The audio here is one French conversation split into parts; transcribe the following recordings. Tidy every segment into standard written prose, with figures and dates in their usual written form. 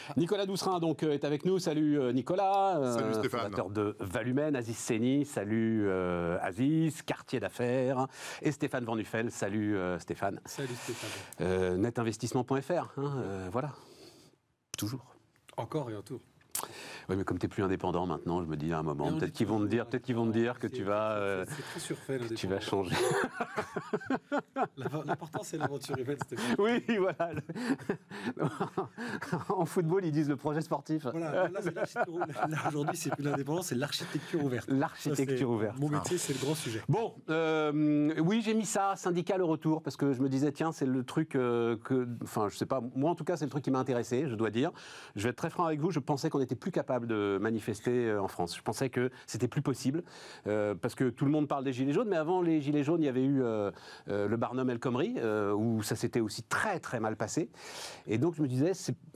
Nicolas Doucerin donc est avec nous. Salut Nicolas. Salut Stéphane. Fondateur de Valumen. Aziz Seni. Salut Aziz. Quartier d'affaires. Et Stéphane Van Nuffel. Salut Stéphane. Salut Stéphane. Netinvestissement.fr. Voilà. Toujours. Encore et un tour. Oui, mais comme tu n'es plus indépendant maintenant, je me dis à un moment, peut-être qu'ils vont me dire que tu vas, c'est très surfait, tu vas changer. L'important, c'est l'aventure humaine, Stéphane. Oui, voilà. En football, ils disent le projet sportif. Voilà, là, c'est l'architecture. Là, aujourd'hui, c'est plus l'indépendance, c'est l'architecture ouverte. L'architecture ouverte. Mon métier, c'est le grand sujet. Bon, oui, j'ai mis ça, syndicat le retour, parce que je me disais, tiens, c'est le truc enfin, je sais pas, moi en tout cas, c'est le truc qui m'a intéressé, je dois dire. Je vais être très franc avec vous, je pensais qu'on n'était plus capable de manifester en France. Je pensais que c'était plus possible, parce que tout le monde parle des Gilets jaunes, mais avant les Gilets jaunes, il y avait eu le Barnum El Khomri, où ça s'était aussi très très mal passé. Et donc je me disais,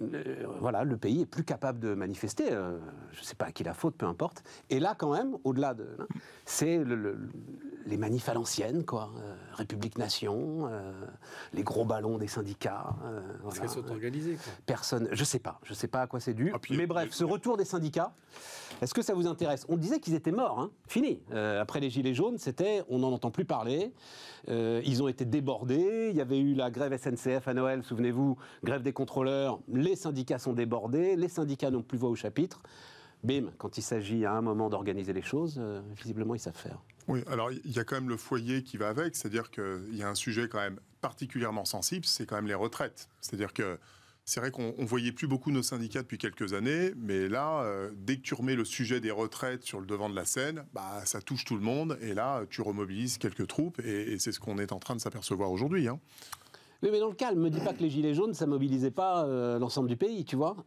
voilà, le pays est plus capable de manifester. Je ne sais pas à qui la faute, peu importe. Et là, quand même, au-delà de, c'est les manifs à l'ancienne, quoi. République-Nation, les gros ballons des syndicats. Parce qu'elles sont organisées, quoi. Personne, je sais pas à quoi c'est dû. Mais bref, ce retour des syndicats, est-ce que ça vous intéresse? On disait qu'ils étaient morts, hein, fini. Après les Gilets jaunes, on n'en entend plus parler. Ils ont été débordés. Il y avait eu la grève SNCF à Noël, souvenez-vous, grève des contrôleurs. Les syndicats sont débordés. Les syndicats n'ont plus voix au chapitre. Bim, quand il s'agit à un moment d'organiser les choses, visiblement, ils savent faire. Oui, alors il y a quand même le foyer qui va avec, c'est-à-dire qu'il y a un sujet quand même particulièrement sensible, c'est quand même les retraites. C'est-à-dire que c'est vrai qu'on voyait plus beaucoup nos syndicats depuis quelques années, mais là, dès que tu remets le sujet des retraites sur le devant de la scène, bah, ça touche tout le monde, et là, tu remobilises quelques troupes, et c'est ce qu'on est en train de s'apercevoir aujourd'hui, hein. Oui, mais dans le calme, ne me dis pas que les Gilets jaunes, ça ne mobilisait pas l'ensemble du pays, tu vois.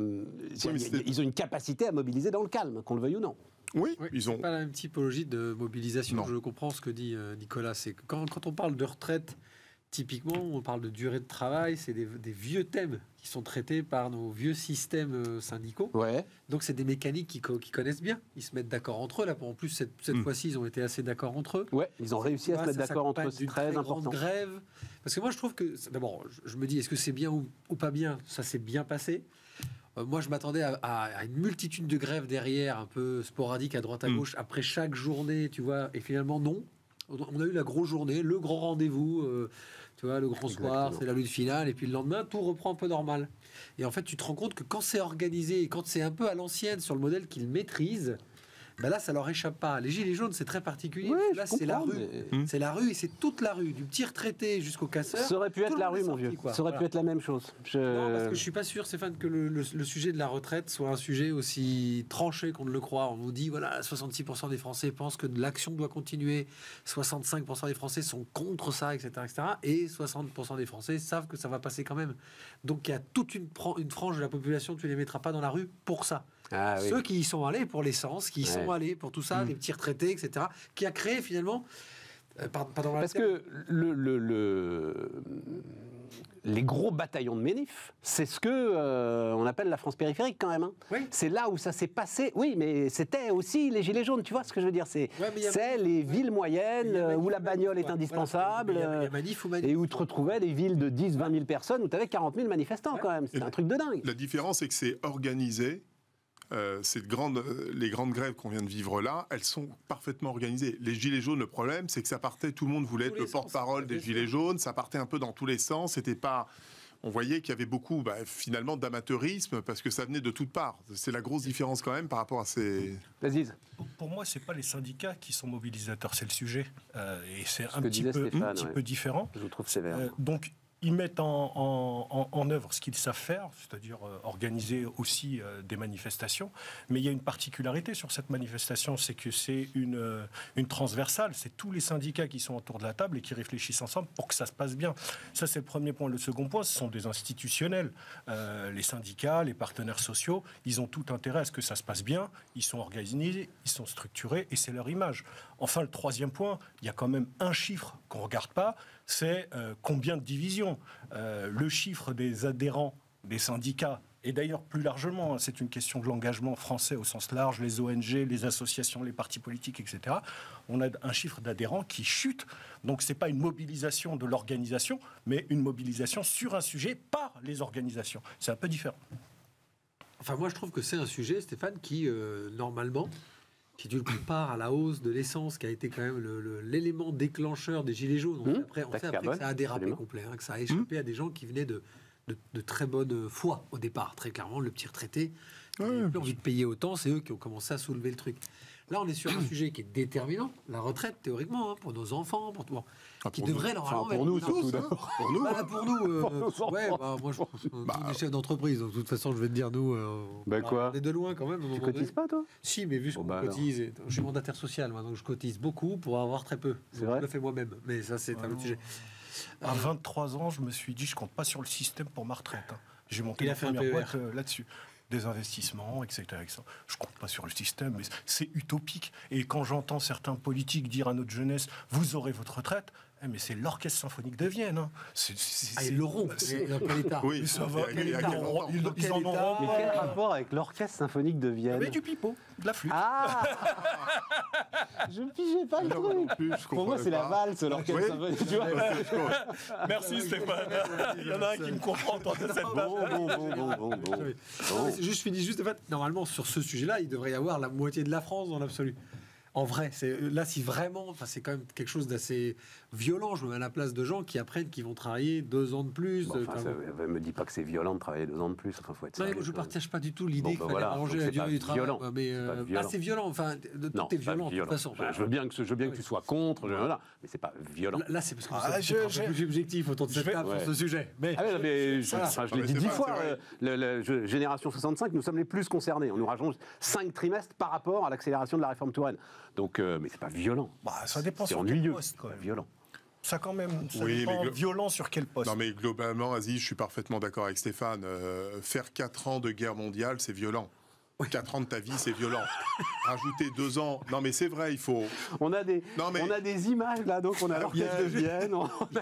Ils ont une capacité à mobiliser dans le calme, qu'on le veuille ou non. Oui, ils ont pas la même typologie de mobilisation. Non. Je comprends ce que dit Nicolas. C'est que quand on parle de retraite, typiquement, on parle de durée de travail, c'est des vieux thèmes qui sont traités par nos vieux systèmes syndicaux. Ouais. Donc, c'est des mécaniques qu'ils connaissent bien. Ils se mettent d'accord entre eux. Là, en plus, cette fois-ci, ils ont été assez d'accord entre eux. Ouais, ils ont réussi à se mettre d'accord entre eux. C'est très important. Grève. Parce que moi, je trouve que... D'abord, je me dis, est-ce que c'est bien ou pas bien? Ça s'est bien passé. Moi, je m'attendais à une multitude de grèves derrière, un peu sporadiques à droite à gauche, après chaque journée, tu vois. Et finalement, non. On a eu la grosse journée, le grand rendez-vous, tu vois, le grand soir, c'est la lutte finale, et puis le lendemain, tout reprend un peu normal. Et en fait, tu te rends compte que quand c'est organisé, et quand c'est un peu à l'ancienne, sur le modèle qu'ils maîtrisent, ben là, ça leur échappe pas. Les Gilets jaunes, c'est très particulier. Ouais, là, c'est la rue. C'est la rue, et c'est toute la rue, du petit retraité jusqu'au casseur. Ça aurait pu être la rue, mon vieux. Ça aurait pu être la même chose. Non, parce que je suis pas sûr, Stéphane, que le sujet de la retraite soit un sujet aussi tranché qu'on ne le croit. On nous dit, voilà, 66% des Français pensent que l'action doit continuer, 65% des Français sont contre ça, etc., etc., et 60% des Français savent que ça va passer quand même. Donc, il y a toute une frange de la population, tu les mettras pas dans la rue pour ça. Ah, oui. Ceux qui y sont allés pour l'essence, qui y sont allés pour tout ça, les petits retraités, etc., qui a créé finalement... Parce que les gros bataillons de Ménif, c'est ce que on appelle la France périphérique quand même. Hein. Oui. C'est là où ça s'est passé. Oui, mais c'était aussi les Gilets jaunes, tu vois ce que je veux dire. C'est les villes moyennes où la bagnole est indispensable et où tu retrouvais des villes de 10-20 000 personnes où tu avais 40 000 manifestants quand même. C'est un truc de dingue. La différence, c'est que c'est organisé. Les grandes grèves qu'on vient de vivre là, elles sont parfaitement organisées. Les Gilets jaunes, le problème, c'est que ça partait, tout le monde voulait être le porte-parole des Gilets jaunes, ça partait un peu dans tous les sens, c'était pas... On voyait qu'il y avait beaucoup, finalement, d'amateurisme, parce que ça venait de toutes parts. C'est la grosse différence quand même par rapport à ces... Vas-y. Pour moi, c'est pas les syndicats qui sont mobilisateurs, c'est le sujet. Et c'est un petit peu différent. Je vous trouve sévère. Donc, ils mettent en œuvre ce qu'ils savent faire, c'est-à-dire organiser aussi des manifestations. Mais il y a une particularité sur cette manifestation, c'est que c'est une transversale. C'est tous les syndicats qui sont autour de la table et qui réfléchissent ensemble pour que ça se passe bien. Ça, c'est le premier point. Le second point, ce sont des institutionnels. Les syndicats, les partenaires sociaux, ils ont tout intérêt à ce que ça se passe bien. Ils sont organisés, ils sont structurés et c'est leur image. Enfin, le troisième point, il y a quand même un chiffre qu'on ne regarde pas, c'est combien de divisions. Le chiffre des adhérents des syndicats, et d'ailleurs plus largement, c'est une question de l'engagement français au sens large, les ONG, les associations, les partis politiques, etc. On a un chiffre d'adhérents qui chute. Donc ce n'est pas une mobilisation de l'organisation, mais une mobilisation sur un sujet par les organisations. C'est un peu différent. Enfin, moi, je trouve que c'est un sujet, Stéphane, qui, normalement, si tu le compares à la hausse de l'essence, qui a été quand même l'élément déclencheur des Gilets jaunes, on sait après que ça a dérapé complet, que ça a échappé à des gens qui venaient de très bonne foi au départ. Très clairement, le petit retraité, il n'a plus envie de payer autant, c'est eux qui ont commencé à soulever le truc. Là, on est sur un sujet qui est déterminant, la retraite, théoriquement, pour nos enfants, qui devrait normalement pour nous, surtout d'abord. Pour nous, moi, je suis des chefs d'entreprise, donc de toute façon, je vais te dire, nous, on est de loin quand même. Tu cotises pas, toi? Si, mais vu ce qu'on cotise, je suis mandataire social, moi, donc je cotise beaucoup pour avoir très peu. C'est vrai. Je le fais moi-même, mais ça, c'est un autre sujet. À 23 ans, je me suis dit, je compte pas sur le système pour ma retraite. J'ai monté Il a ma fait un première PER. boîte là-dessus. Des investissements, etc., etc. Je compte pas sur le système, mais c'est utopique. Et quand j'entends certains politiques dire à notre jeunesse, vous aurez votre retraite, mais c'est l'orchestre symphonique de Vienne. Hein. Ils l'auront. Dans quel état? Oui, ça va. Ils en état auront. Mais quel rapport avec l'orchestre symphonique de Vienne? Mais du pipeau, de la flûte. Ah je ne pigeais pas le truc. Pour moi, c'est la valse, l'orchestre symphonique. Tu vois. Merci Stéphane. Il y en a un qui me comprend dans cette Bon. Je finis juste, en fait, normalement, sur ce sujet-là, il devrait y avoir la moitié de la France dans l'absolu. En vrai, là, si vraiment, c'est quand même quelque chose d'assez violent. Je me mets à la place de gens qui apprennent qu'ils vont travailler 2 ans de plus. Bon, ça me dit pas que c'est violent de travailler 2 ans de plus. Enfin, faut être sérieux, je ne partage pas du tout l'idée qu'il fallait arranger la durée du travail. Violent. Mais c'est violent. Enfin, tout est violent de toute façon. Je veux bien que tu sois contre, mais c'est pas violent. Là, c'est parce que je suis plus objectif autour de cette table sur ce sujet. Je l'ai dit 10 fois. Génération 65, nous sommes les plus concernés. On nous rajoute 5 trimestres par rapport à l'accélération de la réforme Touraine. Donc, mais c'est pas violent. Ça dépend c'est sur ennuyeux. quel poste, quand même. Violent. Ça quand même, dépend violent sur quel poste. Non mais globalement, Aziz, je suis parfaitement d'accord avec Stéphane. Faire 4 ans de guerre mondiale, c'est violent. 4 ans de ta vie, c'est violent. Rajouter 2 ans... Non mais c'est vrai, il faut... On a des images là, donc on a l'orchestre de Vienne.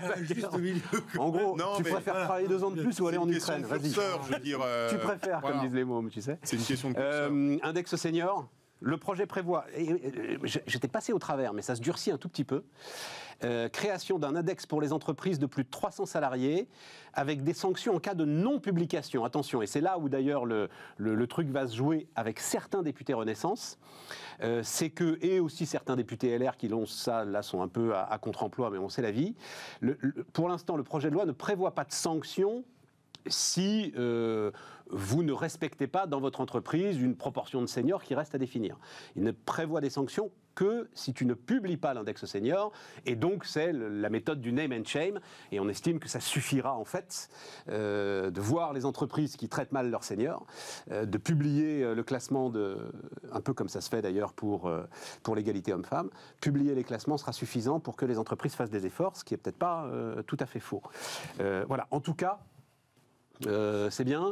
En gros, tu préfères travailler 2 ans de plus ou aller en Ukraine? Vas-y. Je veux dire, tu préfères, comme disent les mômes, tu sais. C'est une question de curseur. Index senior. Le projet prévoit, j'étais passé au travers, mais ça se durcit un tout petit peu, création d'un index pour les entreprises de plus de 300 salariés, avec des sanctions en cas de non-publication. Attention, et c'est là où d'ailleurs le truc va se jouer avec certains députés Renaissance, c'est que, et aussi certains députés LR qui l'ont, ça, là, sont un peu à contre-emploi, mais on sait la vie. Pour l'instant, le projet de loi ne prévoit pas de sanctions si vous ne respectez pas dans votre entreprise une proportion de seniors qui reste à définir. Il ne prévoit des sanctions que si tu ne publies pas l'index senior, et donc c'est la méthode du name and shame, et on estime que ça suffira en fait de voir les entreprises qui traitent mal leurs seniors, de publier le classement, un peu comme ça se fait d'ailleurs pour l'égalité homme-femme, publier les classements sera suffisant pour que les entreprises fassent des efforts, ce qui n'est peut-être pas tout à fait faux. Voilà, en tout cas, c'est bien.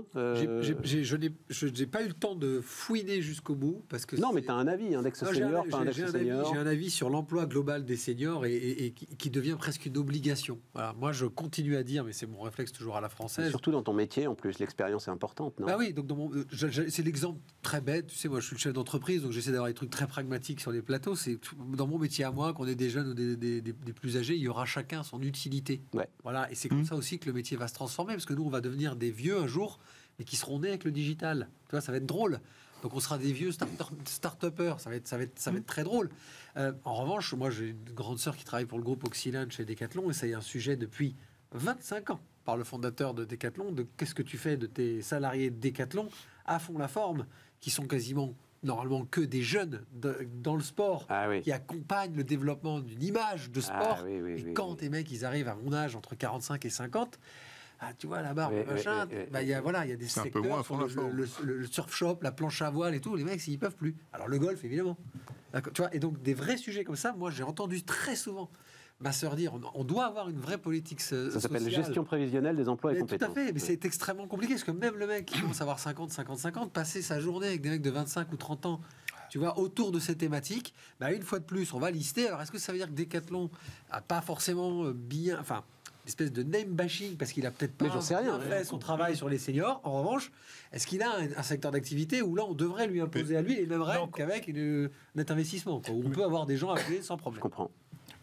Je n'ai pas eu le temps de fouiner jusqu'au bout parce que non, mais tu as un avis, index senior, pas index senior. J'ai un avis sur l'emploi global des seniors et qui devient presque une obligation. Voilà, moi, je continue à dire, mais c'est mon réflexe toujours à la française. Mais surtout dans ton métier, en plus, l'expérience est importante, non? Bah oui, donc c'est l'exemple très bête. Tu sais, moi, je suis le chef d'entreprise, donc j'essaie d'avoir des trucs très pragmatiques sur les plateaux. C'est dans mon métier à moi, qu'on ait des jeunes ou des plus âgés, il y aura chacun son utilité. Ouais. Voilà, et c'est comme ça aussi que le métier va se transformer, parce que nous, on va devenir des vieux un jour, mais qui seront nés avec le digital. Tu vois, ça va être drôle. Donc on sera des vieux start-upers. Ça va être très drôle. En revanche, moi j'ai une grande sœur qui travaille pour le groupe Oxylane chez Decathlon, et ça y est un sujet depuis 25 ans par le fondateur de Decathlon, de qu'est-ce que tu fais de tes salariés de Decathlon à fond la forme, qui sont quasiment normalement que des jeunes dans le sport, qui accompagnent le développement d'une image de sport. Et quand tes mecs, ils arrivent à mon âge, entre 45 et 50, tu vois, la barre, machin, il y a des secteurs, le surf shop, la planche à voile et tout, les mecs, ils peuvent plus. Alors le golf, évidemment. Tu vois, et donc des vrais sujets comme ça, moi j'ai entendu très souvent ma sœur dire, on doit avoir une vraie politique sociale. Ça s'appelle gestion prévisionnelle des emplois et compétences. Tout à fait, mais c'est extrêmement compliqué, parce que même le mec qui commence à avoir 50, passer sa journée avec des mecs de 25 ou 30 ans, tu vois, autour de ces thématiques, une fois de plus, on va lister. Alors est-ce que ça veut dire que Decathlon n'a pas forcément bien... Enfin, espèce de name bashing parce qu'il a peut-être pas fait son travail sur les seniors. En revanche, est-ce qu'il a un secteur d'activité où là on devrait lui imposer à lui les mêmes règles qu'avec net investissement, où on peut avoir des gens appelés sans problème? Je comprends.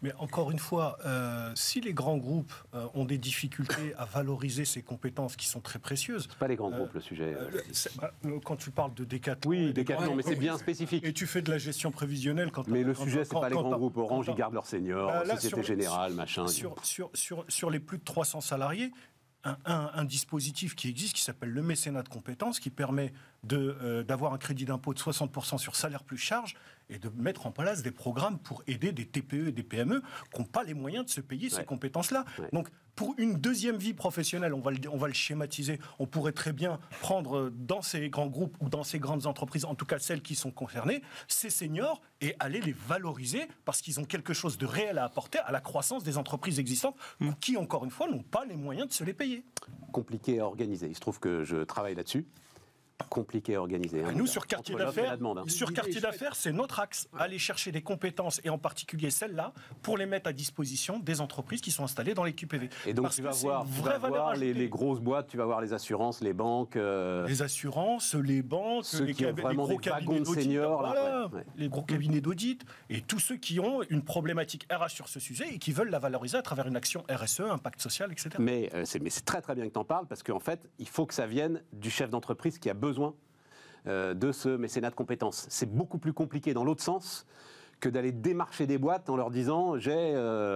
Mais encore une fois, si les grands groupes ont des difficultés à valoriser ces compétences qui sont très précieuses... C'est pas les grands groupes, le sujet. Quand tu parles de Decathlon... Oui, Decathlon, mais c'est bien spécifique. Et tu fais de la gestion prévisionnelle... Mais le sujet, c'est pas les grands groupes. Orange, ils gardent leurs seniors, Société Générale, machin. Sur les plus de 300 salariés, un dispositif qui existe, qui s'appelle le mécénat de compétences, qui permet d'avoir un crédit d'impôt de 60% sur salaire plus charge et de mettre en place des programmes pour aider des TPE et des PME qui n'ont pas les moyens de se payer ces compétences-là. Ouais. Donc, pour une deuxième vie professionnelle, on va le schématiser, on pourrait très bien prendre dans ces grands groupes ou dans ces grandes entreprises, en tout cas celles qui sont concernées, ces seniors et aller les valoriser parce qu'ils ont quelque chose de réel à apporter à la croissance des entreprises existantes qui, encore une fois, n'ont pas les moyens de se les payer. Compliqué à organiser. Il se trouve que je travaille là-dessus. Compliqué à organiser. Nous, sur quartier d'affaires, c'est notre axe. Aller chercher des compétences, et en particulier celles-là, pour les mettre à disposition des entreprises qui sont installées dans les QPV. Et donc, tu vas voir les grosses boîtes, tu vas voir les assurances, les banques... Les assurances, les banques, ceux qui ont vraiment des wagons de seniors. Voilà, les gros cabinets d'audit, et tous ceux qui ont une problématique RH sur ce sujet et qui veulent la valoriser à travers une action RSE, impact social, etc. Mais c'est très très bien que tu en parles, parce qu'en fait, il faut que ça vienne du chef d'entreprise qui a besoin de ce mécénat de compétences. C'est beaucoup plus compliqué dans l'autre sens que d'aller démarcher des boîtes en leur disant j'ai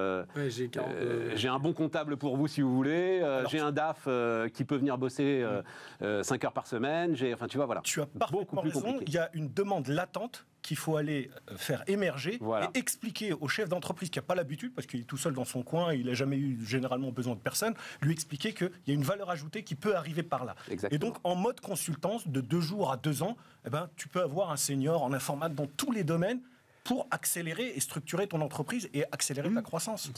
un bon comptable pour vous si vous voulez, j'ai un DAF qui peut venir bosser 5 heures par semaine, enfin tu vois, voilà. Tu as parfaitement raison, il y a une demande latente qu'il faut aller faire émerger et expliquer au chef d'entreprise qui n'a pas l'habitude, parce qu'il est tout seul dans son coin, il n'a jamais eu généralement besoin de personne, lui expliquer qu'il y a une valeur ajoutée qui peut arriver par là. Exactement. Et donc, en mode consultance, de 2 jours à 2 ans, tu peux avoir un senior en informatique dans tous les domaines pour accélérer et structurer ton entreprise et accélérer ta croissance.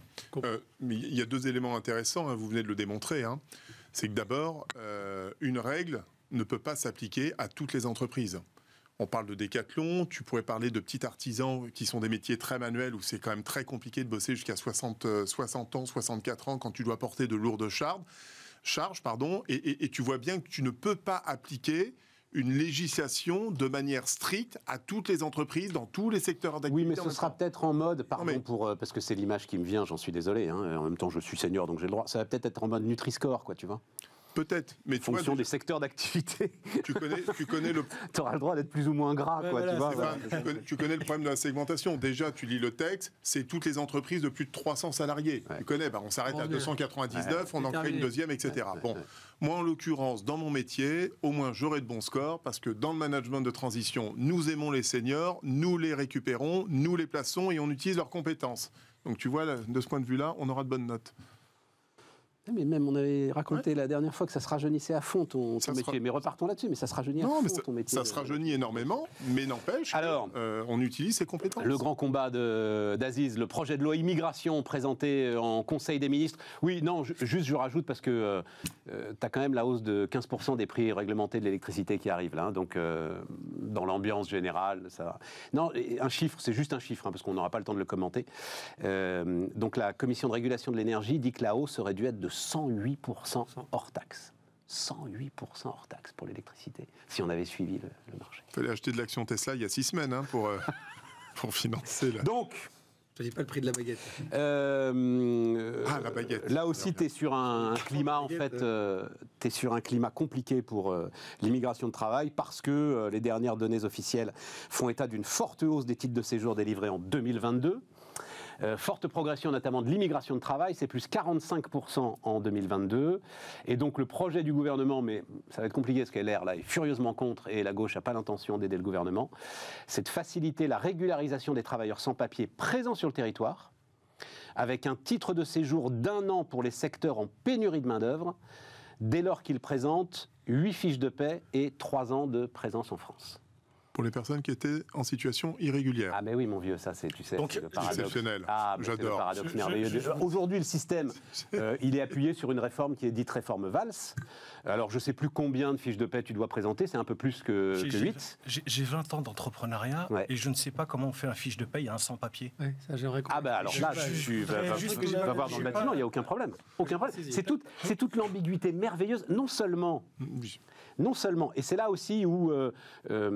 Mais il y a 2 éléments intéressants, vous venez de le démontrer. C'est que d'abord, une règle ne peut pas s'appliquer à toutes les entreprises. On parle de Decathlon, tu pourrais parler de petits artisans qui sont des métiers très manuels où c'est quand même très compliqué de bosser jusqu'à 60 ans, 64 ans quand tu dois porter de lourdes charges, et tu vois bien que tu ne peux pas appliquer une législation de manière stricte à toutes les entreprises, dans tous les secteurs d'activité. Oui, mais ce sera peut-être en mode, parce que c'est l'image qui me vient, j'en suis désolé, en même temps je suis senior donc j'ai le droit, ça va peut-être être en mode Nutri-Score, quoi, tu vois. Peut-être, mais tu fonction des secteurs d'activité. Tu connais le... Tu auras le droit d'être plus ou moins gras, quoi, voilà, tu vois. Voilà. Tu connais le problème de la segmentation. Déjà, tu lis le texte, c'est toutes les entreprises de plus de 300 salariés. Ouais. Tu connais, on s'arrête à 299, on en crée une deuxième, etc. Moi, en l'occurrence, dans mon métier, au moins, j'aurai de bons scores, parce que dans le management de transition, nous aimons les seniors, nous les récupérons, nous les plaçons et on utilise leurs compétences. Donc, tu vois, de ce point de vue-là, on aura de bonnes notes. Mais même, on avait raconté la dernière fois que ça se rajeunissait à fond ton métier. Mais repartons là-dessus, mais ça se rajeunit à fond ton métier. Ça se rajeunit énormément, mais n'empêche on utilise ses compétences. Le grand combat d'Aziz, le projet de loi immigration présenté en Conseil des ministres. Oui, non, juste je rajoute parce que tu as quand même la hausse de 15% des prix réglementés de l'électricité qui arrive là. Donc, dans l'ambiance générale, ça va. Non, un chiffre, c'est juste un chiffre, parce qu'on n'aura pas le temps de le commenter. Donc, la Commission de régulation de l'énergie dit que la hausse aurait dû être de 108% hors taxe. 108% hors taxe pour l'électricité, si on avait suivi le marché. Il fallait acheter de l'action Tesla il y a 6 semaines pour financer. Donc, je ne dis pas le prix de la baguette. La baguette. Là aussi, tu es sur un climat, en fait, tu es sur un climat compliqué pour l'immigration de travail parce que les dernières données officielles font état d'une forte hausse des titres de séjour délivrés en 2022. Forte progression notamment de l'immigration de travail, c'est plus 45% en 2022. Et donc le projet du gouvernement, mais ça va être compliqué parce que LR là est furieusement contre et la gauche n'a pas l'intention d'aider le gouvernement, c'est de faciliter la régularisation des travailleurs sans papier présents sur le territoire, avec un titre de séjour d'1 an pour les secteurs en pénurie de main-d'œuvre, dès lors qu'ils présentent 8 fiches de paie et 3 ans de présence en France. Pour les personnes qui étaient en situation irrégulière. Ah mais oui mon vieux, ça c'est, tu sais, donc, c'est le paradoxe. Exceptionnel. J'adore. C'est le paradoxe merveilleux. Aujourd'hui le système, il est appuyé sur une réforme qui est dite réforme Valls. Alors je ne sais plus combien de fiches de paie tu dois présenter, c'est un peu plus que 8. J'ai 20 ans d'entrepreneuriat et je ne sais pas comment on fait un fiche de paie, il y a un sans-papier. Ouais, ça, j'aimerais alors là, tu vas voir dans le bâtiment, il n'y a aucun problème. Aucun problème. C'est toute l'ambiguïté merveilleuse, non seulement, et c'est là aussi où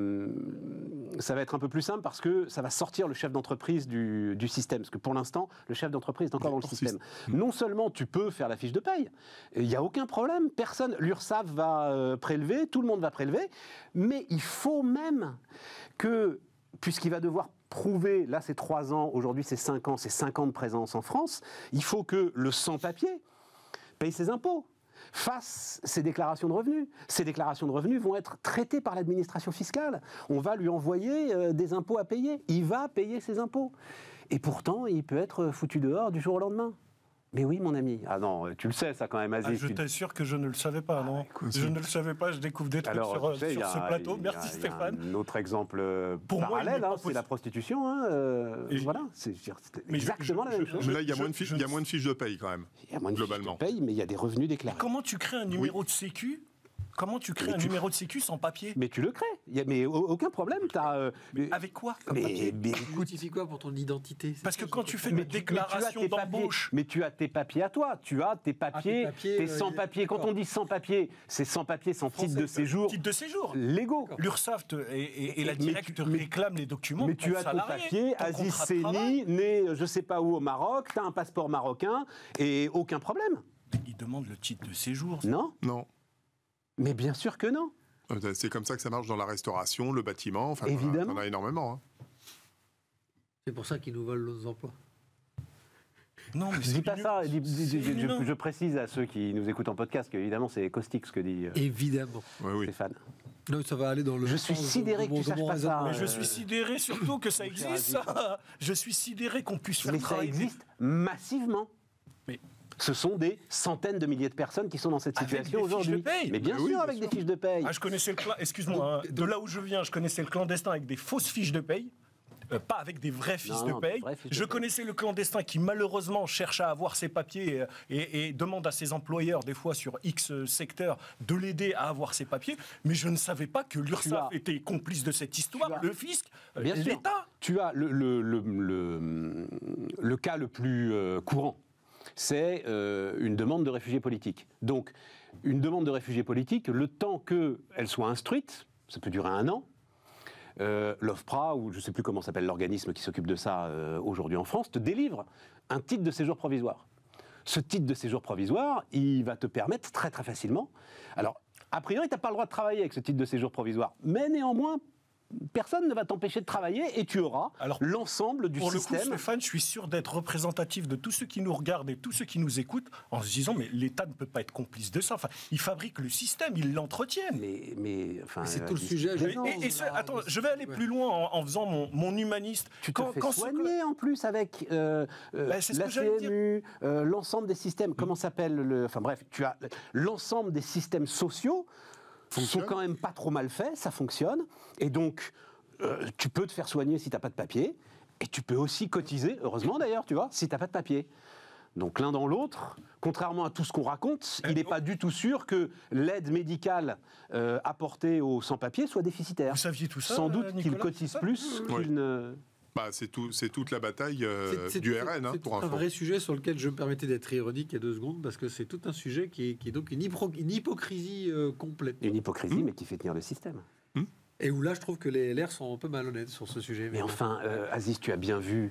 ça va être un peu plus simple parce que ça va sortir le chef d'entreprise du système. Parce que pour l'instant, le chef d'entreprise est encore dans le système. Non seulement tu peux faire la fiche de paye, il n'y a aucun problème, l'URSSAF va prélever, tout le monde va prélever, mais il faut même que, puisqu'il va devoir prouver, là c'est 3 ans, aujourd'hui c'est 5 ans, c'est 5 ans de présence en France, il faut que le sans-papier paye ses impôts, fasse ses déclarations de revenus. Ces déclarations de revenus vont être traitées par l'administration fiscale. On va lui envoyer des impôts à payer. Il va payer ses impôts. Et pourtant, il peut être foutu dehors du jour au lendemain. Mais oui, mon ami. Ah non, tu le sais, ça quand même, Aziz. Je t'assure que je ne le savais pas, non. Je ne le savais pas, je découvre des trucs sur ce plateau. Merci Stéphane. Un autre exemple parallèle, c'est la prostitution. Voilà, c'est exactement la même chose. Mais là, il y a moins de fiches de paye quand même. Il y a moins de globalement. fiches de paye, mais il y a des revenus déclarés. Comment tu crées un numéro de sécu ? Comment tu crées un numéro de sécu sans papier ? Mais tu le crées, mais aucun problème. Avec quoi Tu justifies quoi pour ton identité ? Parce que quand tu fais des déclarations d'embauche... Mais tu as tes papiers à toi, tu as tes papiers, tes sans-papiers. Quand on dit sans-papiers, c'est sans-papiers, sans titre de séjour. Titre de séjour. Légaux. L'URSSAF et la Directe te réclament les documents. Mais tu as ton papier, Aziz Seni, né je sais pas où au Maroc, tu as un passeport marocain et aucun problème. Il demande le titre de séjour. Non. Mais bien sûr que non. C'est comme ça que ça marche dans la restauration, le bâtiment, enfin, évidemment. on a énormément. Hein. C'est pour ça qu'ils nous volent nos emplois. Non, mais je dis pas ça. Je précise à ceux qui nous écoutent en podcast qu'évidemment c'est caustique ce que dit évidemment. Stéphane. Non, ça va aller dans le. Je suis sidéré que tu saches pas ça. Mais je suis sidéré surtout que ça existe, ça. Je suis sidéré qu'on puisse faire travailler. Mais ça existe massivement. Mais ce sont des centaines de milliers de personnes qui sont dans cette situation aujourd'hui. Mais bien sûr, avec des fiches de paye. Je connaissais excuse-moi, de là où je viens, je connaissais le clandestin avec des fausses fiches de paye. Pas avec des vraies fiches de paye. Je connaissais le clandestin qui malheureusement cherche à avoir ses papiers et demande à ses employeurs, des fois sur X secteur, de l'aider à avoir ses papiers. Mais je ne savais pas que l'URSSAF était complice de cette histoire, le fisc, l'État. Tu as le cas le plus courant. C'est une demande de réfugié politique. Donc, une demande de réfugié politique, le temps qu'elle soit instruite, ça peut durer 1 an, l'OFPRA, ou je ne sais plus comment s'appelle l'organisme qui s'occupe de ça aujourd'hui en France, te délivre un titre de séjour provisoire. Ce titre de séjour provisoire, il va te permettre très très facilement... Alors, a priori, tu n'as pas le droit de travailler avec ce titre de séjour provisoire, mais néanmoins... Personne ne va t'empêcher de travailler et tu auras l'ensemble du système. Pour le coup, Stéphane, je suis sûr d'être représentatif de tous ceux qui nous regardent et tous ceux qui nous écoutent en se disant mais l'État ne peut pas être complice de ça. Enfin, il fabrique le système, il l'entretient. Mais c'est tout le sujet. Attends, je vais aller plus loin en faisant mon humaniste. Tu te fais soigner en plus avec la CMU, l'ensemble des systèmes. Comment s'appelle Enfin bref, tu as l'ensemble des systèmes sociaux. Sont quand même pas trop mal faits, ça fonctionne. Et donc, tu peux te faire soigner si tu n'as pas de papier. Et tu peux aussi cotiser, heureusement d'ailleurs, tu vois, si tu n'as pas de papier. Donc l'un dans l'autre, contrairement à tout ce qu'on raconte, il n'est pas du tout sûr que l'aide médicale apportée aux sans-papiers soit déficitaire. Vous saviez tout ça, sans doute qu'ils cotisent plus qu'une... c'est toute la bataille du RN. C'est un vrai sujet sur lequel je me permettais d'être ironique il y a 2 secondes, parce que c'est tout un sujet qui est donc une hypocrisie complète. Une hypocrisie, mais qui fait tenir le système. Et où là, je trouve que les LR sont un peu malhonnêtes sur ce sujet. Mais enfin, Aziz, tu as bien vu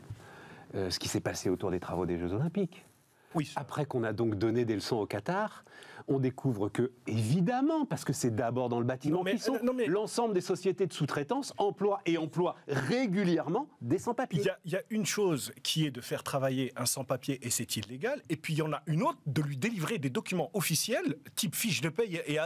ce qui s'est passé autour des travaux des Jeux Olympiques. Oui. Après qu'on a donc donné des leçons au Qatar, on découvre que, évidemment, parce que c'est d'abord dans le bâtiment l'ensemble des sociétés de sous-traitance emploient régulièrement des sans-papiers. Il y a une chose qui est de faire travailler un sans-papier et c'est illégal, et puis il y en a une autre de lui délivrer des documents officiels, type fiche de paye, et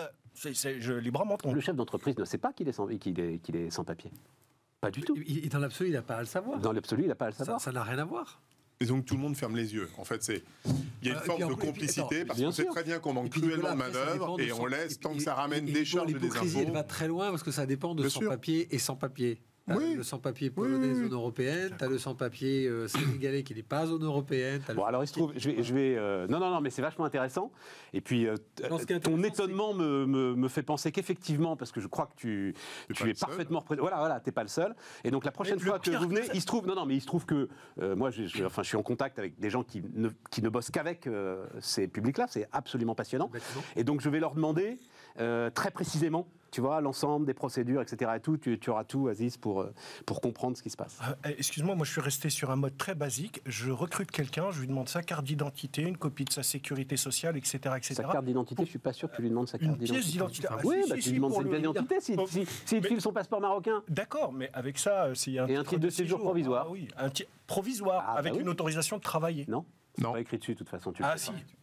je librement trompe. Le chef d'entreprise ne sait pas qu'il est sans-papier. Pas du tout. Et dans l'absolu, il n'a pas à le savoir. Dans l'absolu, il n'a pas à le savoir. Ça n'a rien à voir. Et donc tout le monde ferme les yeux. En fait, il y a une forme de complicité parce qu'on sait très bien qu'on manque cruellement de manœuvre et on laisse tant que ça ramène des charges et des impôts. Elle va très loin parce que ça dépend de sans-papier et sans-papier. Le sans-papier polonais zone européenne, tu as le sans-papier sénégalais qui n'est pas zone européenne. Bon, alors il se trouve, je vais non, mais c'est vachement intéressant. Et puis, ton étonnement me fait penser qu'effectivement, parce que je crois que tu es parfaitement représenté. Voilà, t'es pas le seul. Et donc la prochaine fois que vous venez, il se trouve que moi, je suis en contact avec des gens qui ne bossent qu'avec ces publics-là. C'est absolument passionnant. Et donc je vais leur demander très précisément tu vois, l'ensemble des procédures, etc. et tout, tu auras tout, Aziz, pour comprendre ce qui se passe. Excuse-moi, moi je suis resté sur un mode très basique. Je recrute quelqu'un, je lui demande sa carte d'identité, une copie de sa sécurité sociale, etc. etc. Sa carte d'identité, je suis pas sûr que tu lui demandes sa carte Une pièce d'identité. Oui, tu lui demandes sa pièce d'identité s'il te file son passeport marocain. D'accord, mais avec ça, s'il y a Et un titre de séjour provisoire. Ah oui, provisoire, avec une autorisation de travailler. Non. C'est pas écrit dessus, de toute façon. Tu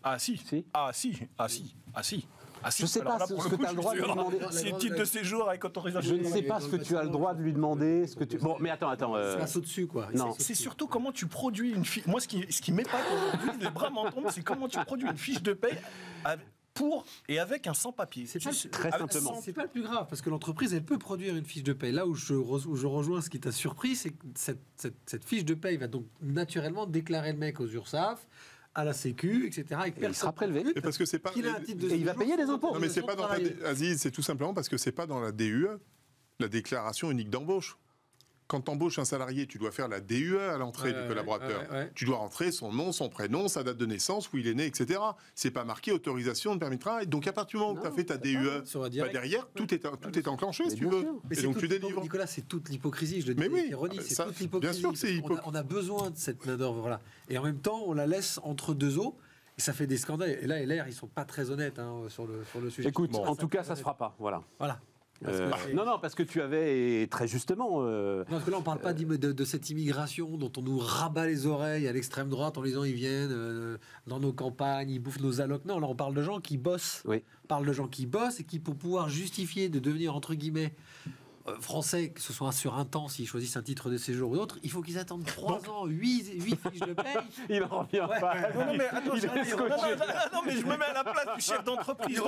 Je ne sais pas ce que tu as le droit de lui demander. C'est un titre de séjour avec autorisation. Je ne sais pas ce que tu as le droit de lui demander. Bon, mais attends. C'est un saut dessus, quoi. Non. C'est surtout comment tu produis une fiche. Moi, ce qui m'épate aujourd'hui, les bras m'en tombent, c'est comment tu produis une fiche de paye pour et avec un sans-papier. Très simplement. C'est pas le plus grave, parce que l'entreprise, elle peut produire une fiche de paye. Là où je rejoins ce qui t'a surpris, c'est que cette fiche de paye va donc naturellement déclarer le mec aux URSSAF, à la Sécu, etc. Et il sera prélevé. Et parce que c'est pas. Et il va payer des impôts. Non, mais c'est pas dans Aziz, c'est tout simplement parce que c'est pas dans la DUE, la déclaration unique d'embauche. Quand tu embauches un salarié, tu dois faire la DUE à l'entrée du collaborateur. Tu dois rentrer son nom, son prénom, sa date de naissance, où il est né, etc. C'est pas marqué autorisation de permis de travail. Donc à partir du moment où tu as fait ta DUE, derrière, tout est enclenché, si tu veux. Et donc tu délivres. Nicolas, c'est toute l'hypocrisie, je le dis avec ironie, c'est toute l'hypocrisie. Bien sûr que c'est hypocrite. On a besoin de cette main-d'œuvre, voilà. Et en même temps, on la laisse entre deux eaux. Et ça fait des scandales. Et là, LR, ils sont pas très honnêtes sur le sujet. Écoute, en tout cas, ça se fera pas. Voilà. Non, parce que tu avais très justement. Non, parce que là, on ne parle pas de cette immigration dont on nous rabat les oreilles à l'extrême droite en disant ils viennent dans nos campagnes, ils bouffent nos allocs. Non, là, on parle de gens qui bossent. Oui. On parle de gens qui bossent et qui, pour pouvoir justifier de devenir, entre guillemets, français, que ce soit sur un temps, s'ils choisissent un titre de séjour ou d'autre, il faut qu'ils attendent 3 ans, 8 fiches de paye. Il en revient pas. Non, mais attends, mais je me mets à la place du chef d'entreprise.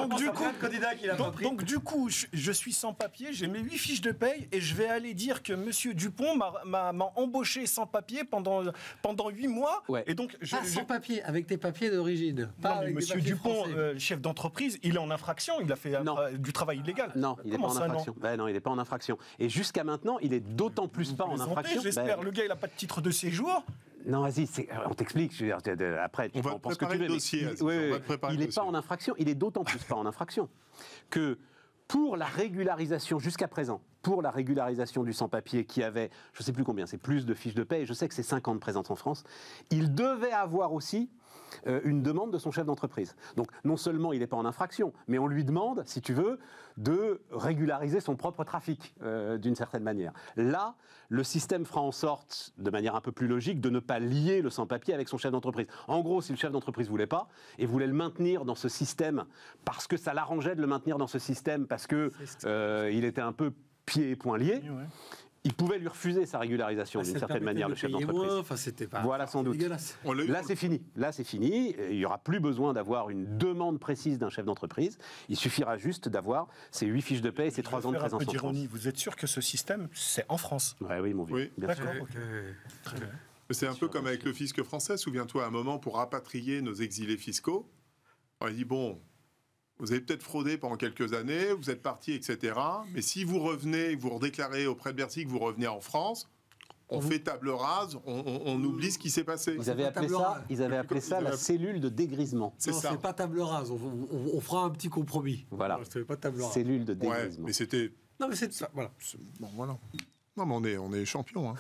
Donc du coup, je suis sans papier, j'ai mes 8 fiches de paye et je vais aller dire que Monsieur Dupont m'a embauché sans papier pendant 8 mois. Ouais. Et donc, sans papier, avec tes papiers d'origine. Non, mais Monsieur Dupont, chef d'entreprise, il est en infraction, il a fait du travail illégal. Non, il n'est pas en infraction. Non, il n'est pas en infraction. Et jusqu'à maintenant, il est d'autant plus pas en infraction. J'espère. Le gars, il n'a pas de titre de séjour. Non, vas-y, on t'explique. Après, tu on penses que tu le veux. Dossier, il n'est pas en infraction. Il est d'autant plus pas en infraction que pour la régularisation, jusqu'à présent, pour la régularisation du sans-papier qui avait, je ne sais plus combien, c'est plus de fiches de paie, et je sais que c'est 50 présentes en France, il devait avoir aussi une demande de son chef d'entreprise. Donc non seulement il n'est pas en infraction, mais on lui demande, si tu veux, de régulariser son propre trafic, d'une certaine manière. Là, le système fera en sorte, de manière un peu plus logique, de ne pas lier le sans-papier avec son chef d'entreprise. En gros, si le chef d'entreprise ne voulait pas, et voulait le maintenir dans ce système, parce que ça l'arrangeait de le maintenir dans ce système, parce qu'il était un peu pieds et poings liés, il pouvait lui refuser sa régularisation d'une certaine manière, le chef d'entreprise. Voilà, sans doute. Là, c'est fini. Là, c'est fini. Il n'y aura plus besoin d'avoir une demande précise d'un chef d'entreprise. Il suffira juste d'avoir ses 8 fiches de paie et ses 3 ans de présence en France. Vous êtes sûr que ce système, c'est en France? Oui, mon vieux. Oui. Bien sûr. D'accord, ok. Très bien. C'est un peu comme avec le fisc français. Souviens-toi, à un moment, pour rapatrier nos exilés fiscaux, on a dit, bon, vous avez peut-être fraudé pendant quelques années, vous êtes parti, etc. Mais si vous revenez, vous redéclarez auprès de Bercy que vous revenez en France, on fait table rase, on oublie ce qui s'est passé. Ils avaient appelé ça la cellule de dégrisement. C'est ça. C'est pas table rase, on fera un petit compromis. Voilà. C'est pas table rase. Cellule de dégrisement. Ouais, mais c'était... Non, mais c'est ça, voilà. Bon, voilà. Non, mais on est champion, hein.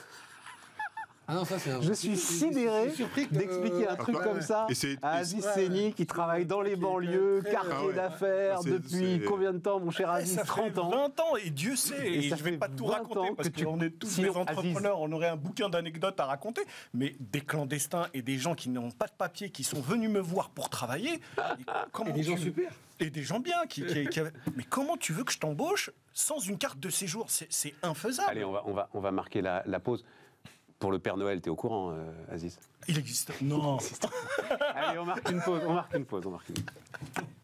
Ah non, ça, je suis sidéré d'expliquer un truc comme ça à Aziz Seni qui travaille dans les banlieues, quartier d'affaires, depuis combien de temps, mon cher Aziz? 30 ans. 20 ans, et Dieu sait, et je ne vais pas tout raconter, parce qu'on est tous des entrepreneurs, on aurait un bouquin d'anecdotes à raconter, mais des clandestins et des gens qui n'ont pas de papier, qui sont venus me voir pour travailler. Et des gens super. Et des gens bien. Mais comment tu veux que je t'embauche sans une carte de séjour? C'est infaisable. Allez, on va marquer la pause. Pour le Père Noël, t'es au courant, Aziz? Il existe. Non. Allez, on marque une pause.